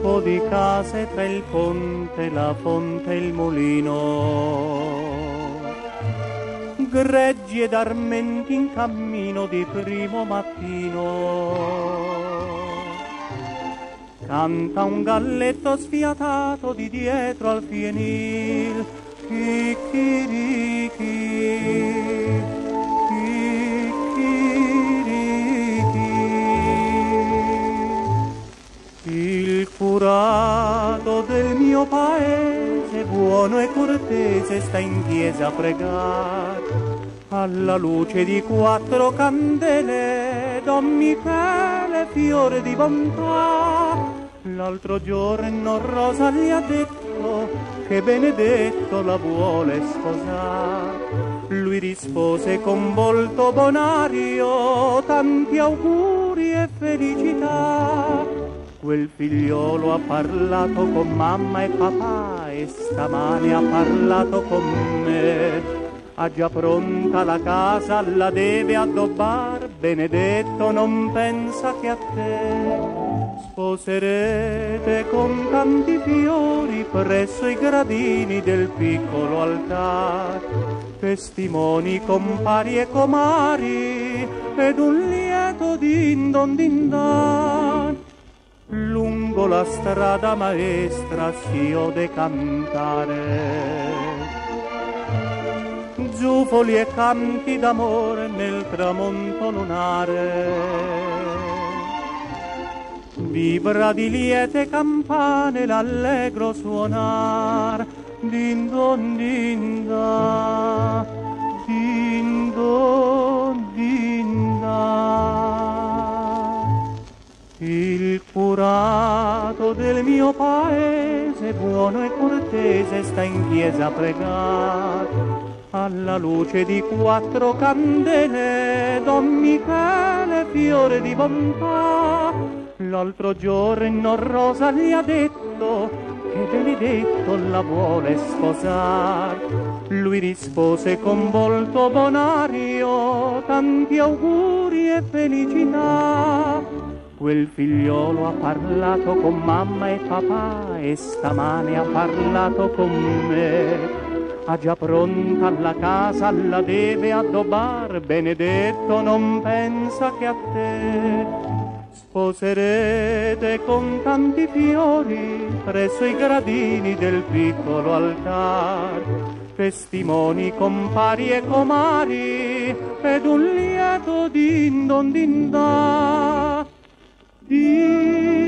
gruppo di case tra il ponte, la fonte e il mulino, greggi ed armenti in cammino di primo mattino. Canta un galletto sfiatato di dietro al fienil, chicchirichi, chicchirichi. Il curato del mio paese, buono e cortese, sta in chiesa a pregare, alla luce di 4 candele, Don Michele, fiore di bontà. L'altro giorno Rosa gli ha detto che Benedetto la vuole sposare. Lui rispose con volto bonario, tanti auguri e felicità. Quel figliolo ha parlato con mamma e papà e stamane ha parlato con me. Ha già pronta la casa, la deve addobbar, Benedetto non pensa che a te. Sposerete con tanti fiori presso i gradini del piccolo altare, testimoni, compari e comari, ed un lieto din don din dan. Lungo la strada maestra si ode cantare giufoli e canti d'amore nel tramonto lunare. Vibra di liete campane l'allegro suonar, din don din da, din don din da. Il curato del mio paese, buono e cortese, sta in chiesa a pregare, alla luce di 4 candele, Don Michele, fiore di bontà. L'altro giorno Rosa gli ha detto che Benedetto la vuole sposare. Lui rispose con volto bonario, tanti auguri e felicità. Quel figliolo ha parlato con mamma e papà e stamane ha parlato con me. Ha già pronta la casa, la deve addobbar, Benedetto non pensa che a te. Sposerete con tanti fiori presso i gradini del piccolo altar, testimoni, compari e comari, ed un lieto din don din da.